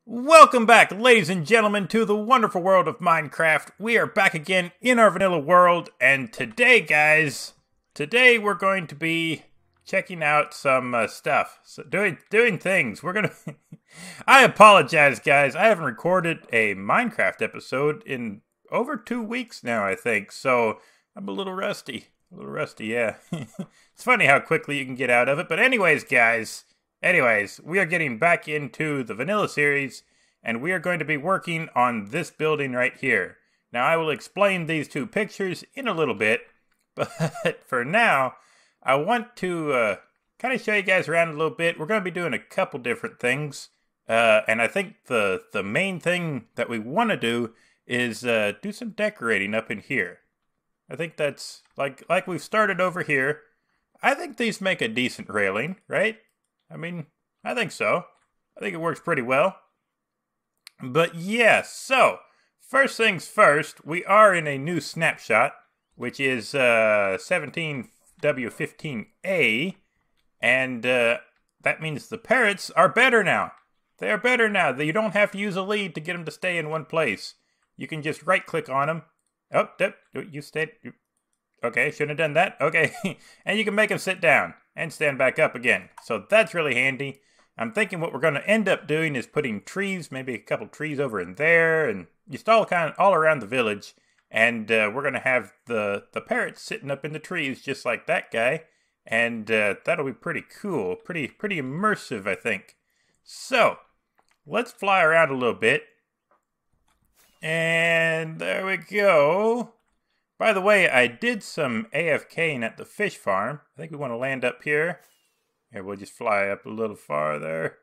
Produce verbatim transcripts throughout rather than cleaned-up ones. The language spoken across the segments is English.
Welcome back, ladies and gentlemen, to the wonderful world of Minecraft. We are back again in our vanilla world, and today, guys, today we're going to be checking out some uh, stuff, so doing doing things. We're gonna. I apologize, guys. I haven't recorded a Minecraft episode in over two weeks now, I think. So I'm a little rusty, a little rusty. Yeah, it's funny how quickly you can get out of it. But anyways, guys. Anyways, we are getting back into the vanilla series, and we are going to be working on this building right here. Now, I will explain these two pictures in a little bit, but for now, I want to uh, kind of show you guys around a little bit. We're going to be doing a couple different things, uh, and I think the, the main thing that we want to do is uh, do some decorating up in here. I think that's, like, like we've started over here. I think these make a decent railing, right? I mean, I think so. I think it works pretty well. But yeah, so, first things first, we are in a new snapshot, which is uh, seventeen W fifteen A, and uh, that means the parrots are better now. They are better now. You don't have to use a lead to get them to stay in one place. You can just right-click on them. Oh, yep, you stayed. Okay, shouldn't have done that. Okay, and you can make them sit down and stand back up again. So that's really handy. I'm thinking what we're going to end up doing is putting trees, maybe a couple trees over in there, and just all kind of all around the village. And uh, we're going to have the the parrots sitting up in the trees just like that guy, and uh, that'll be pretty cool, pretty pretty immersive, I think. So let's fly around a little bit, and there we go. By the way, I did some AFKing at the fish farm. I think we want to land up here. Here, we'll just fly up a little farther.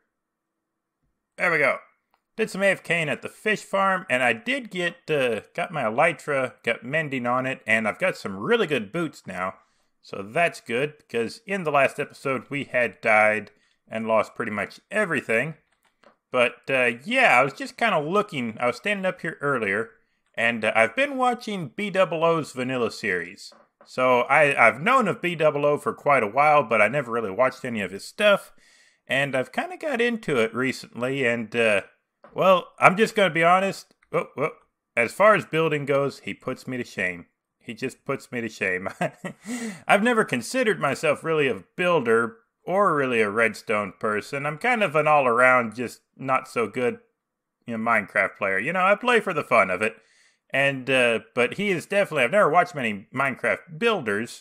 There we go. Did some AFKing at the fish farm, and I did get, uh, got my elytra, got mending on it, and I've got some really good boots now. So that's good, because in the last episode, we had died and lost pretty much everything. But, uh, yeah, I was just kind of looking. I was standing up here earlier. And uh, I've been watching B double O's vanilla series. So I, I've known of B double O for quite a while, but I never really watched any of his stuff. And I've kind of got into it recently. And, uh, well, I'm just going to be honest. Oh, oh, as far as building goes, he puts me to shame. He just puts me to shame. I've never considered myself really a builder or really a redstone person. I'm kind of an all-around, just not so good, you know, Minecraft player. You know, I play for the fun of it. And, uh, but he is definitely, I've never watched many Minecraft builders,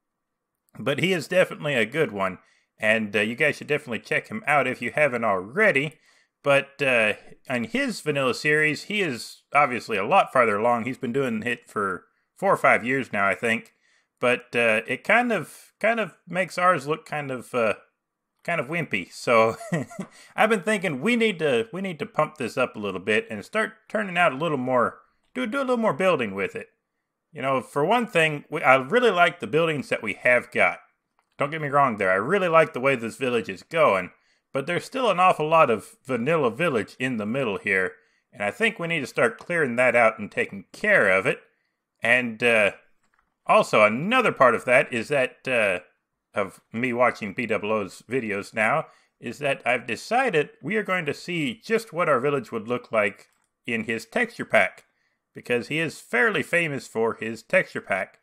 but he is definitely a good one. And uh, you guys should definitely check him out if you haven't already. But uh, on his vanilla series, he is obviously a lot farther along. He's been doing it for four or five years now, I think. But uh, it kind of, kind of makes ours look kind of, uh, kind of wimpy. So I've been thinking we need to, we need to pump this up a little bit and start turning out a little more. Do, do a little more building with it. You know, for one thing, we, I really like the buildings that we have got. Don't get me wrong there. I really like the way this village is going. But there's still an awful lot of vanilla village in the middle here. And I think we need to start clearing that out and taking care of it. And uh, also another part of that is that, uh, of me watching B double O's videos now, is that I've decided we are going to see just what our village would look like in his texture pack. Because he is fairly famous for his texture pack.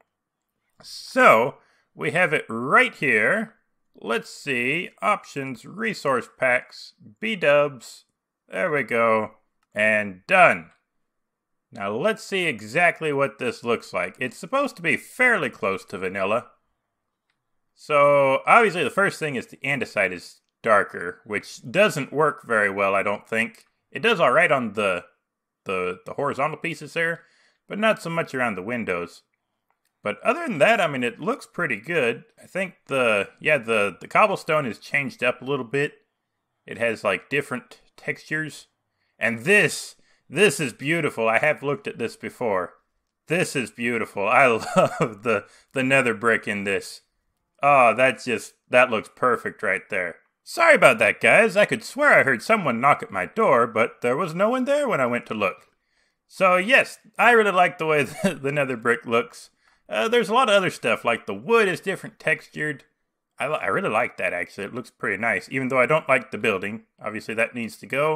So, we have it right here. Let's see. Options, resource packs, B-dubs. There we go. And done. Now let's see exactly what this looks like. It's supposed to be fairly close to vanilla. So, obviously the first thing is the andesite is darker, which doesn't work very well, I don't think. It does alright on the... The, the horizontal pieces there, but not so much around the windows. But other than that, I mean, it looks pretty good. I think the, yeah, the, the cobblestone is changed up a little bit. It has like different textures. And this, this is beautiful. I have looked at this before. This is beautiful. I love the, the nether brick in this. Oh, that's just, that looks perfect right there. Sorry about that, guys. I could swear I heard someone knock at my door, but there was no one there when I went to look. So, yes, I really like the way the, the nether brick looks. Uh, there's a lot of other stuff, like the wood is different textured. I, I really like that, actually. It looks pretty nice, even though I don't like the building. Obviously, that needs to go.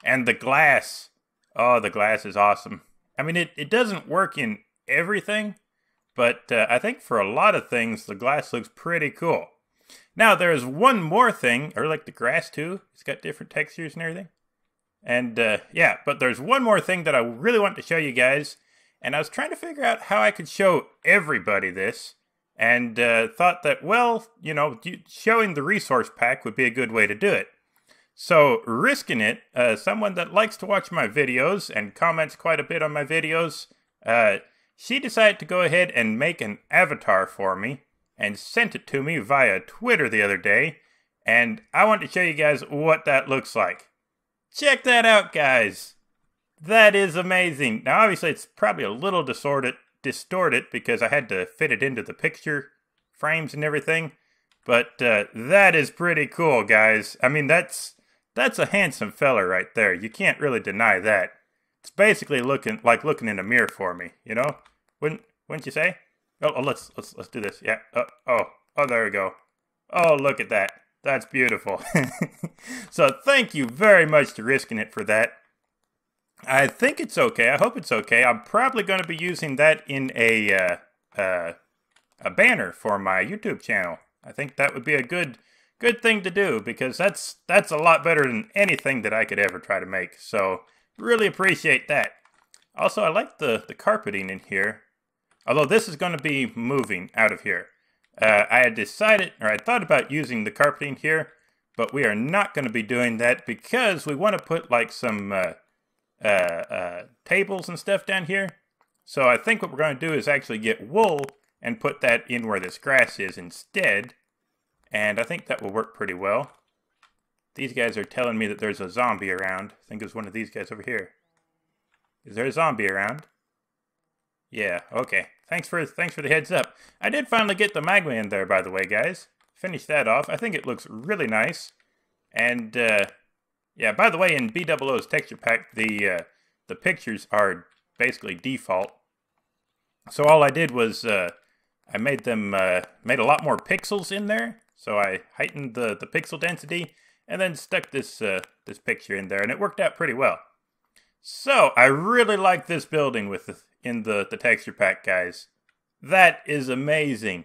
And the glass. Oh, the glass is awesome. I mean, it, it doesn't work in everything, but uh, I think for a lot of things, the glass looks pretty cool. Now, there's one more thing, or like the grass too. It's got different textures and everything. And uh, yeah, but there's one more thing that I really want to show you guys. And I was trying to figure out how I could show everybody this. And uh, thought that, well, you know, showing the resource pack would be a good way to do it. So, risking it, uh, someone that likes to watch my videos and comments quite a bit on my videos, uh, she decided to go ahead and make an avatar for me and sent it to me via Twitter the other day. And I want to show you guys what that looks like. Check that out, guys. That is amazing. Now, obviously, it's probably a little distorted, distorted because I had to fit it into the picture frames and everything. But uh, that is pretty cool, guys. I mean, that's that's a handsome fella right there. You can't really deny that. It's basically looking like looking in a mirror for me, you know? Wouldn't wouldn't you say? Oh, oh let's let's let's do this. Yeah. Oh, oh, oh, there we go. Oh, look at that. That's beautiful. So thank you very much to Risking It for that. I think it's okay. I hope it's okay. I'm probably going to be using that in a uh, uh, a banner for my YouTube channel. I think that would be a good good thing to do because that's that's a lot better than anything that I could ever try to make. So really appreciate that. Also, I like the the carpeting in here. Although this is going to be moving out of here. Uh, I had decided, or I thought about using the carpeting here, but we are not going to be doing that because we want to put like some uh, uh, uh, tables and stuff down here. So I think what we're going to do is actually get wool and put that in where this grass is instead. And I think that will work pretty well. These guys are telling me that there's a zombie around. I think it's one of these guys over here. Is there a zombie around? Yeah, okay. Thanks for thanks for the heads up. I did finally get the magma in there, by the way, guys. Finish that off. I think it looks really nice. And, uh, yeah, by the way, in B double O's texture pack, the, uh, the pictures are basically default. So all I did was, uh, I made them, uh, made a lot more pixels in there. So I heightened the, the pixel density and then stuck this, uh, this picture in there, and it worked out pretty well. So, I really like this building with the, in the, the texture pack, guys. That is amazing.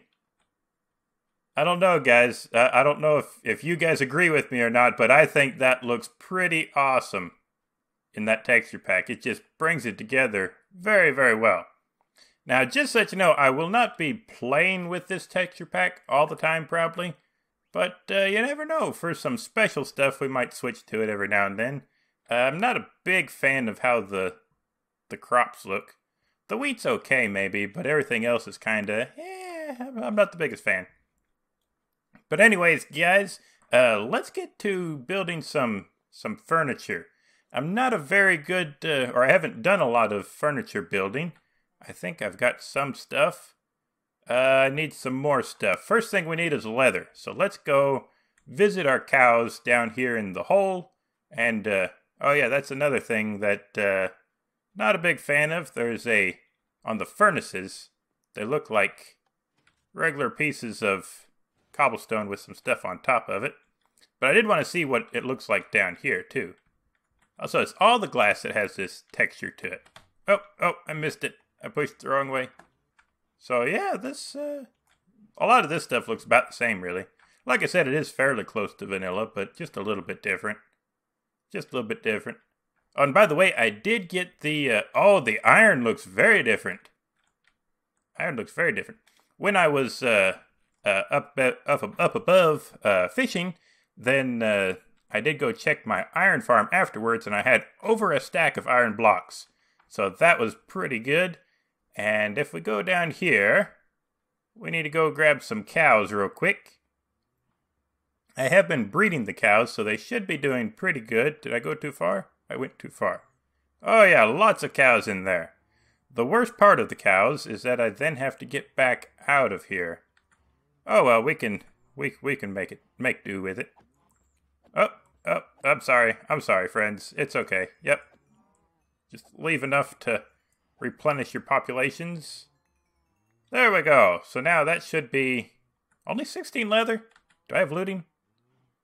I don't know, guys. Uh, I don't know if, if you guys agree with me or not, but I think that looks pretty awesome in that texture pack. It just brings it together very, very well. Now, just so you know, I will not be playing with this texture pack all the time, probably. But uh, you never know. For some special stuff, we might switch to it every now and then. Uh, I'm not a big fan of how the the crops look. The wheat's okay, maybe, but everything else is kind of, eh, I'm not the biggest fan. But anyways, guys, uh, let's get to building some some furniture. I'm not a very good, uh, or I haven't done a lot of furniture building. I think I've got some stuff. Uh, I need some more stuff. First thing we need is leather. So let's go visit our cows down here in the hole. And, uh, oh yeah, that's another thing that, uh, not a big fan of. There's a, on the furnaces, they look like regular pieces of cobblestone with some stuff on top of it. But I did want to see what it looks like down here, too. Also, it's all the glass that has this texture to it. Oh, oh, I missed it. I pushed the wrong way. So, yeah, this, uh, a lot of this stuff looks about the same, really. Like I said, it is fairly close to vanilla, but just a little bit different. Just a little bit different. Oh, and by the way, I did get the, uh, oh, the iron looks very different. Iron looks very different. When I was, uh, uh up, up, up above, uh, fishing, then, uh, I did go check my iron farm afterwards, and I had over a stack of iron blocks. So that was pretty good. And if we go down here, we need to go grab some cows real quick. I have been breeding the cows, so they should be doing pretty good. Did I go too far? I went too far. Oh yeah, lots of cows in there. The worst part of the cows is that I then have to get back out of here. Oh well, we can we we can make it make do with it. Oh, oh, I'm sorry. I'm sorry, friends. It's okay. Yep. Just leave enough to replenish your populations. There we go. So now that should be only sixteen leather. Do I have looting?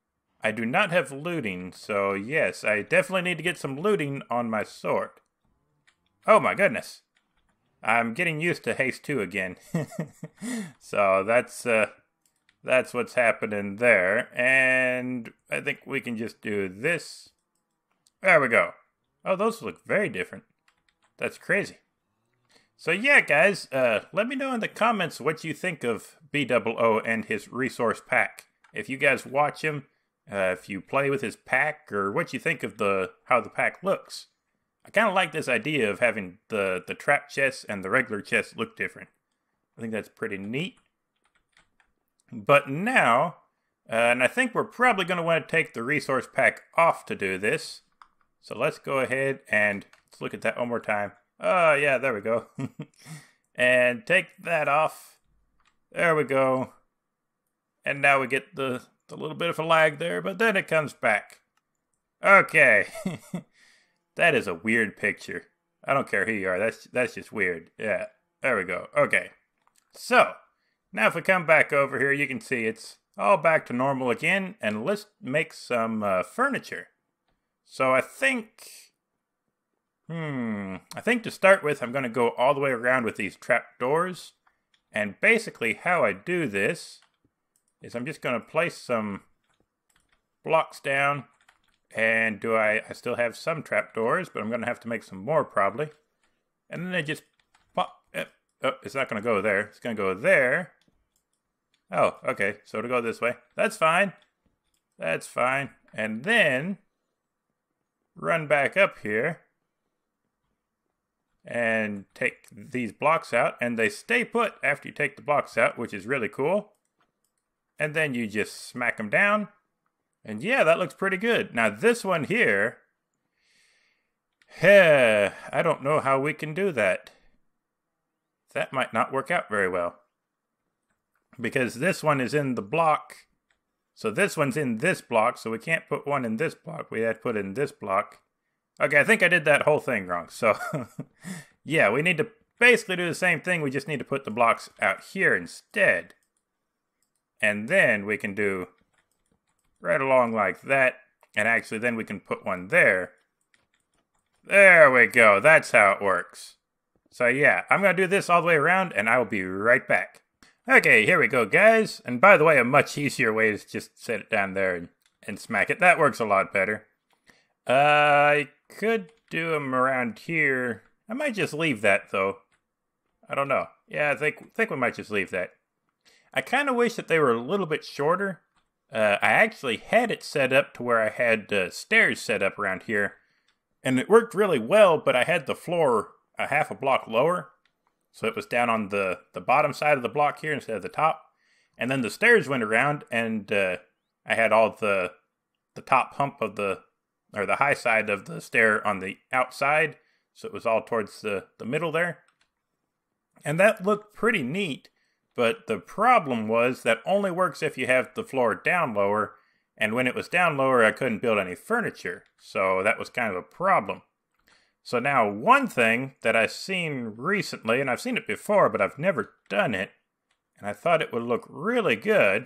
I do not have looting, so yes, I definitely need to get some looting on my sword. Oh my goodness. I'm getting used to haste two again. So that's uh, that's what's happening there. And I think we can just do this. There we go. Oh, those look very different. That's crazy. So yeah, guys, uh, let me know in the comments what you think of B O O and his resource pack. If you guys watch him, uh, if you play with his pack, or what you think of the how the pack looks. I kind of like this idea of having the, the trap chests and the regular chests look different. I think that's pretty neat. But now, uh, and I think we're probably going to want to take the resource pack off to do this. So let's go ahead and let's look at that one more time. Oh, yeah, there we go. And take that off. There we go. And now we get the, the little bit of a lag there, but then it comes back. Okay. That is a weird picture. I don't care who you are. That's that's just weird. Yeah, there we go. Okay. So, now if we come back over here, you can see it's all back to normal again. And let's make some uh, furniture. So I think... Hmm... I think to start with, I'm going to go all the way around with these trap doors. And basically how I do this is I'm just going to place some blocks down. And do I, I still have some trapdoors, but I'm going to have to make some more probably. And then they just pop. Oh, it's not going to go there. It's going to go there. Oh, okay. So to go this way. That's fine. That's fine. And then run back up here and take these blocks out. And they stay put after you take the blocks out, which is really cool. And then you just smack them down. And yeah, that looks pretty good. Now this one here, eh, I don't know how we can do that. That might not work out very well. Because this one is in the block. So this one's in this block, so we can't put one in this block. We had to put it in this block. Okay, I think I did that whole thing wrong. So yeah, we need to basically do the same thing. We just need to put the blocks out here instead. And then we can do... right along like that, and actually then we can put one there. There we go, that's how it works. So yeah, I'm going to do this all the way around, and I will be right back. Okay, here we go, guys. And by the way, a much easier way is just set it down there and, and smack it. That works a lot better. Uh, I could do them around here. I might just leave that, though. I don't know. Yeah, I think, think we might just leave that. I kind of wish that they were a little bit shorter. Uh, I actually had it set up to where I had uh, stairs set up around here. And it worked really well, but I had the floor a half a block lower. So it was down on the, the bottom side of the block here instead of the top. And then the stairs went around, and uh, I had all the the top hump of the, or the high side of the stair on the outside. So it was all towards the, the middle there. And that looked pretty neat. But the problem was that only works if you have the floor down lower, and when it was down lower, I couldn't build any furniture, so that was kind of a problem. So now one thing that I've seen recently, and I've seen it before, but I've never done it, and I thought it would look really good,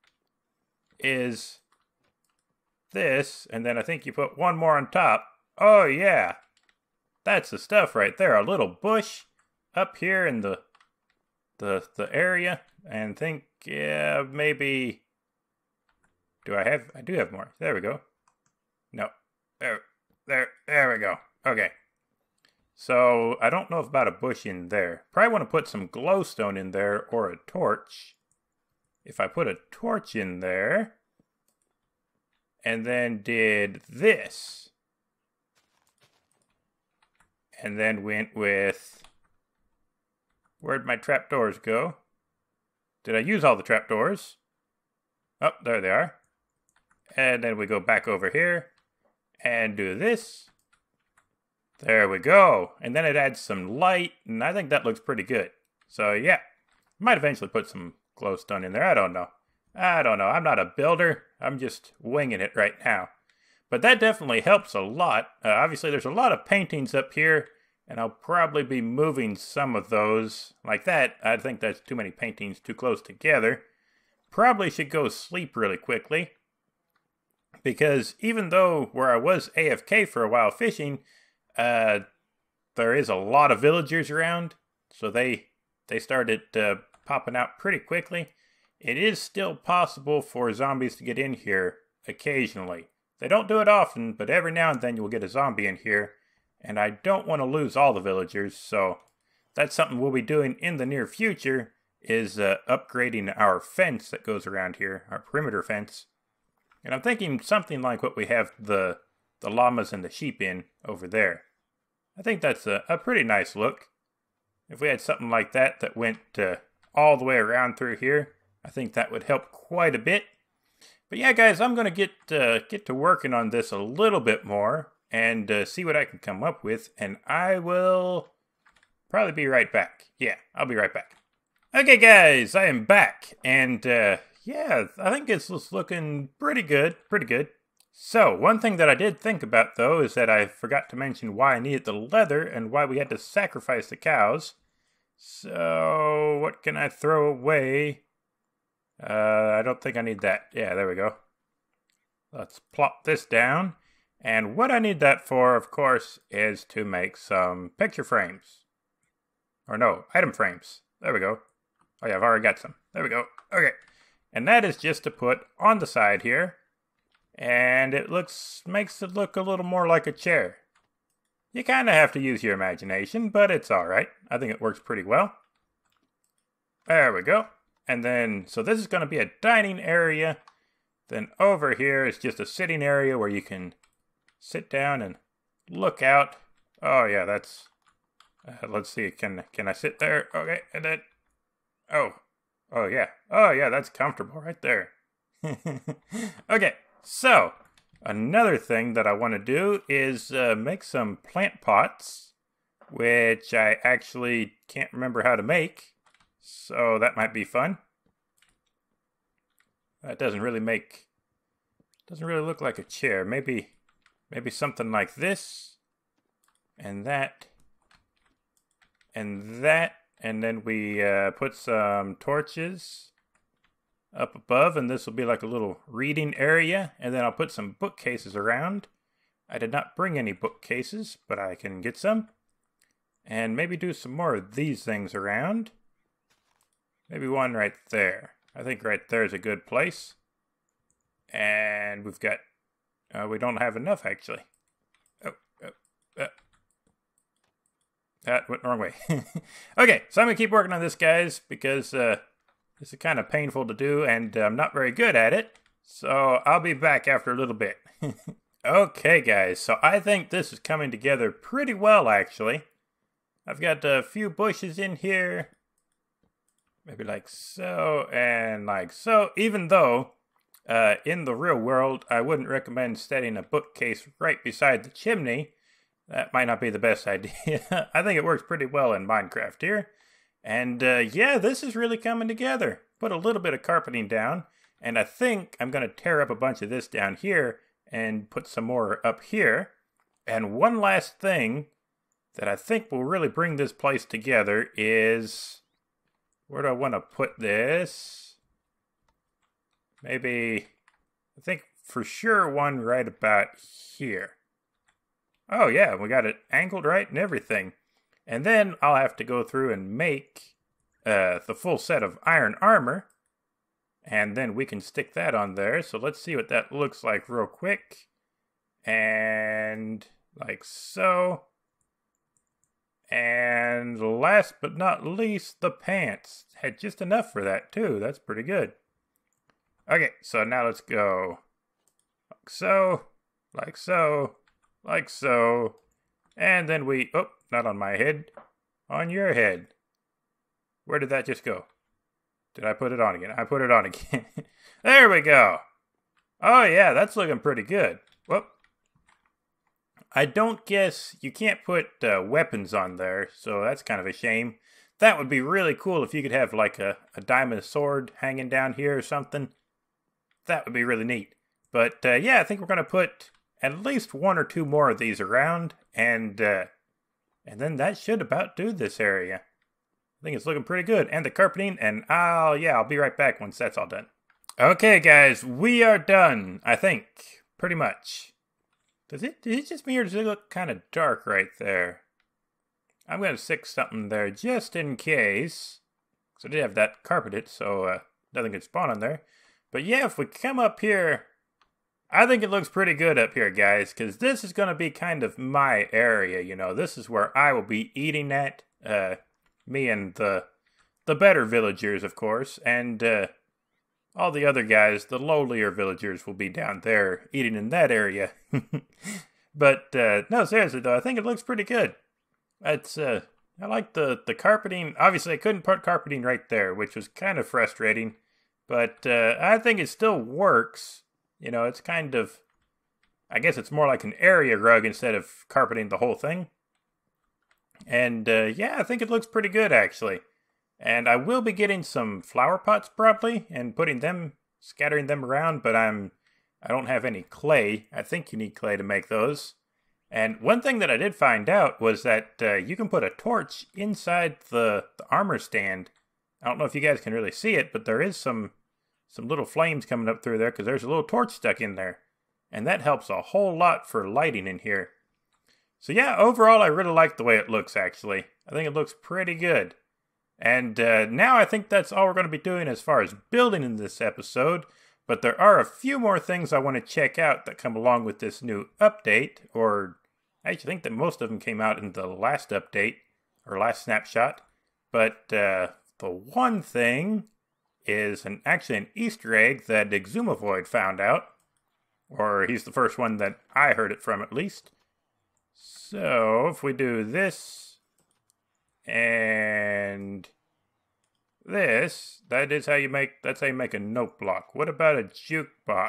is this, and then I think you put one more on top. Oh yeah, that's the stuff right there, a little bush up here in the the the area, and think yeah maybe do I have I do have more. There we go. No, there there there we go. Okay, so I don't know about a bush in there. Probably want to put some glowstone in there or a torch. If I put a torch in there and then did this and then went with, where'd my trapdoors go? Did I use all the trapdoors? Oh, there they are. And then we go back over here and do this. There we go. And then it adds some light, and I think that looks pretty good. So yeah, might eventually put some glowstone in there. I don't know. I don't know. I'm not a builder. I'm just winging it right now. But that definitely helps a lot. Uh, obviously, there's a lot of paintings up here, and I'll probably be moving some of those like that. I think that's too many paintings too close together. Probably should go sleep really quickly. because even though where I was A F K for a while fishing, uh, there is a lot of villagers around, so they they started uh, popping out pretty quickly. It is still possible for zombies to get in here occasionally. They don't do it often, but every now and then you'll get a zombie in here, and I don't want to lose all the villagers, so that's something we'll be doing in the near future, is uh, upgrading our fence that goes around here, our perimeter fence. And I'm thinking something like what we have the, the llamas and the sheep in over there. I think that's a, a pretty nice look. If we had something like that that went uh, all the way around through here, I think that would help quite a bit. But yeah, guys, I'm going to get uh, get to working on this a little bit more and uh, see what I can come up with. And I will probably be right back. Yeah, I'll be right back. Okay, guys, I am back. And uh, yeah, I think it's looking pretty good. Pretty good. So, one thing that I did think about, though, is that I forgot to mention why I needed the leather and why we had to sacrifice the cows. So, what can I throw away? Uh, I don't think I need that. Yeah, there we go. Let's plop this down. And what I need that for, of course, is to make some picture frames. Or no, item frames. There we go. Oh yeah, I've already got some. There we go. Okay. And that is just to put on the side here. And it looks makes it look a little more like a chair. You kind of have to use your imagination, but it's alright. I think it works pretty well. There we go. And then, so this is going to be a dining area. Then over here is just a sitting area where you can sit down and look out. Oh yeah, that's, uh, let's see, can can I sit there? Okay, and then, oh, oh yeah, oh yeah, that's comfortable right there. Okay, so another thing that I want to do is uh, make some plant pots, which I actually can't remember how to make. So that might be fun. That doesn't really make, doesn't really look like a chair. Maybe, maybe something like this, and that, and that, and then we uh, put some torches up above, and this will be like a little reading area, and then I'll put some bookcases around. I did not bring any bookcases, but I can get some, and maybe do some more of these things around. Maybe one right there. I think right there is a good place. And we've got... Uh, we don't have enough, actually. Oh, oh, oh. That went the wrong way. Okay, so I'm going to keep working on this, guys, because uh, this is kind of painful to do, and I'm not very good at it. So I'll be back after a little bit. Okay, guys, so I think this is coming together pretty well, actually. I've got a few bushes in here. Maybe like so, and like so, even though uh, in the real world, I wouldn't recommend setting a bookcase right beside the chimney. That might not be the best idea. I think it works pretty well in Minecraft here. And uh, yeah, this is really coming together. Put a little bit of carpeting down, and I think I'm going to tear up a bunch of this down here and put some more up here. And one last thing that I think will really bring this place together is... where do I want to put this? Maybe, I think for sure one right about here. Oh yeah, we got it angled right and everything. And then I'll have to go through and make uh, the full set of iron armor. And then we can stick that on there. So let's see what that looks like real quick. And like so. And last but not least, the pants. Had just enough for that too. That's pretty good. Okay, so now let's go. Like so, like so, like so. And then we, oh, not on my head, on your head. Where did that just go? Did I put it on again? I put it on again. There we go. Oh yeah, that's looking pretty good. Whoop. I don't guess, you can't put uh, weapons on there, so that's kind of a shame. That would be really cool if you could have like a, a diamond sword hanging down here or something. That would be really neat. But uh, yeah, I think we're going to put at least one or two more of these around, and uh, and then that should about do this area. I think it's looking pretty good. And the carpeting, and I'll, yeah, I'll be right back once that's all done. Okay, guys, we are done, I think. pretty much. Does it, is it just me or does it look kind of dark right there? I'm going to stick something there just in case. Because I did have that carpeted, so uh, nothing could spawn on there. But yeah, if we come up here, I think it looks pretty good up here, guys. Because this is going to be kind of my area, you know. This is where I will be eating at. Uh, me and the, the better villagers, of course. And uh, all the other guys, the lowlier villagers, will be down there eating in that area. But uh, no, seriously though, I think it looks pretty good. It's uh, I like the the carpeting. Obviously, I couldn't put carpeting right there, which was kind of frustrating. But uh, I think it still works. You know, it's kind of, I guess it's more like an area rug instead of carpeting the whole thing. And uh, yeah, I think it looks pretty good actually. And I will be getting some flower pots probably and putting them, scattering them around. But I'm, I don't have any clay. I think you need clay to make those. And one thing that I did find out was that uh, you can put a torch inside the, the armor stand. I don't know if you guys can really see it, but there is some some little flames coming up through there because there's a little torch stuck in there. And that helps a whole lot for lighting in here. So yeah, overall I really like the way it looks actually. I think it looks pretty good. And uh, now I think that's all we're going to be doing as far as building in this episode. But there are a few more things I want to check out that come along with this new update, or I actually think that most of them came out in the last update, or last snapshot. But uh, the one thing is an actually an Easter egg that Exumavoid found out, or he's the first one that I heard it from at least. So if we do this, and this, that is how you make, that's how you make a note block. What about a jukebox?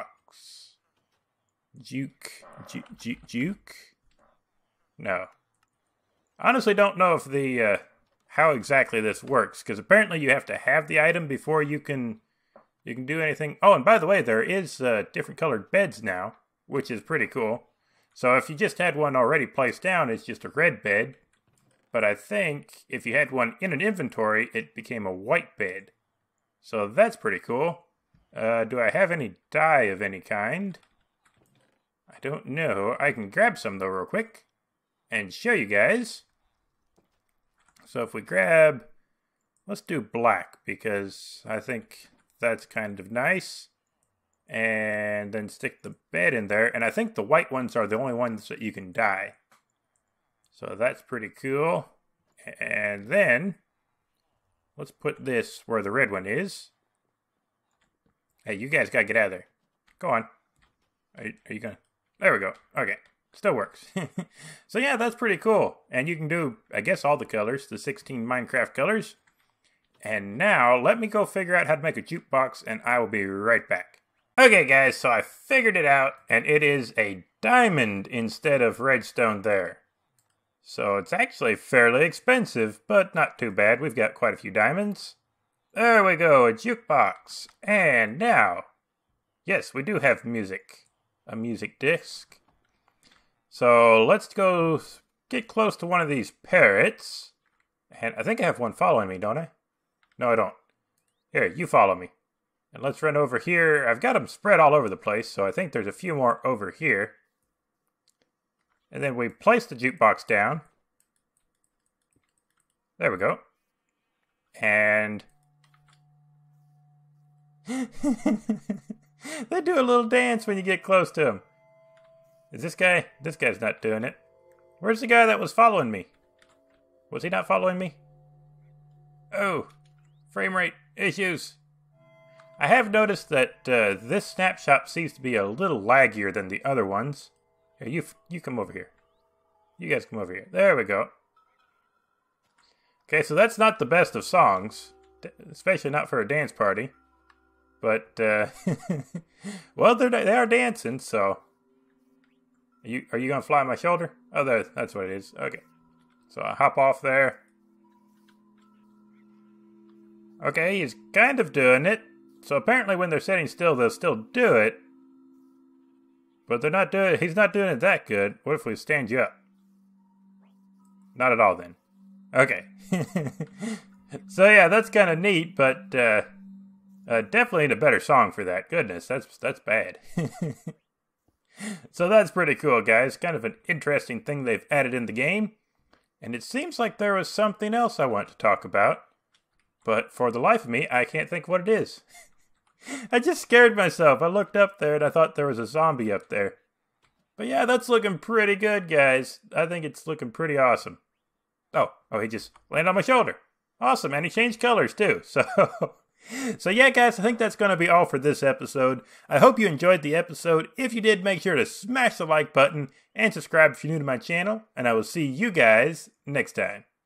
Juke, juke, juke, juke? No. Honestly don't know if the, uh, how exactly this works, because apparently you have to have the item before you can, you can do anything. Oh, and by the way, there is, uh, different colored beds now, which is pretty cool. So if you just had one already placed down, it's just a red bed. But I think if you had one in an inventory, it became a white bed. So that's pretty cool. Uh, do I have any dye of any kind? I don't know. I can grab some though real quick and show you guys. So if we grab, let's do black because I think that's kind of nice. And then stick the bed in there. And I think the white ones are the only ones that you can dye. So that's pretty cool. And then, let's put this where the red one is. Hey, you guys gotta get out of there. Go on. Are you, are you gonna? There we go. Okay. Still works. So yeah, that's pretty cool. And you can do, I guess, all the colors. The sixteen Minecraft colors. And now, let me go figure out how to make a jukebox. And I will be right back. Okay, guys. So I figured it out. And it is a diamond instead of redstone there. So it's actually fairly expensive, but not too bad. We've got quite a few diamonds. There we go, a jukebox. And now, yes, we do have music. A music disc. So let's go get close to one of these parrots. And I think I have one following me, don't I? No, I don't. Here, you follow me. And let's run over here. I've got them spread all over the place, so I think there's a few more over here. And then we place the jukebox down. There we go. And they do a little dance when you get close to them. Is this guy? This guy's not doing it. Where's the guy that was following me? Was he not following me? Oh, frame rate issues. I have noticed that uh, this snapshot seems to be a little laggier than the other ones. Here, you, you come over here. You guys come over here. There we go. Okay, so that's not the best of songs. Especially not for a dance party. But, uh... well, they're, they are dancing, so... Are you, are you going to fly on my shoulder? Oh, there, that's what it is. Okay. So I hop off there. Okay, he's kind of doing it. So apparently when they're sitting still, they'll still do it. But they're not doing. He's not doing it that good. What if we stand you up? Not at all then. Okay. So yeah, that's kind of neat, but uh, uh, definitely need a better song for that. Goodness, that's that's bad. So that's pretty cool, guys. Kind of an interesting thing they've added in the game. And it seems like there was something else I want to talk about. But for the life of me, I can't think what it is. I just scared myself. I looked up there and I thought there was a zombie up there. But yeah, that's looking pretty good, guys. I think it's looking pretty awesome. Oh, oh, he just landed on my shoulder. Awesome, and he changed colors too. So, so yeah, guys, I think that's going to be all for this episode. I hope you enjoyed the episode. If you did, make sure to smash the like button and subscribe if you're new to my channel. And I will see you guys next time.